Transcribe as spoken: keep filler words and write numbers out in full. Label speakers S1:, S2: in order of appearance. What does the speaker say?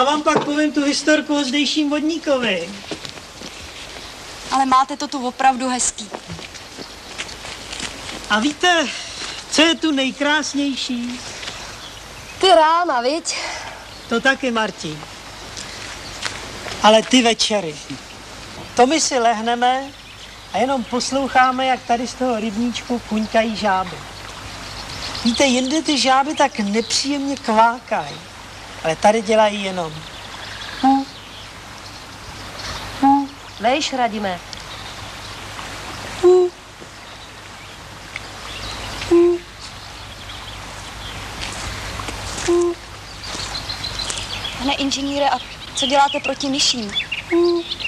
S1: A vám pak povím tu historku o zdejším vodníkovi.
S2: Ale máte to tu opravdu hezký.
S1: A víte, co je tu nejkrásnější?
S2: Ty rána, viď?
S1: To taky, Marti. Ale ty večery. To my si lehneme a jenom posloucháme, jak tady z toho rybníčku kuňkají žáby. Víte, jinde ty žáby tak nepříjemně kvákají, ale tady dělají jenom.
S2: Hm. Hm. Vejš, Radime. Hm. Hm. Hm. Pane inženýre, a co děláte proti myším? Hm.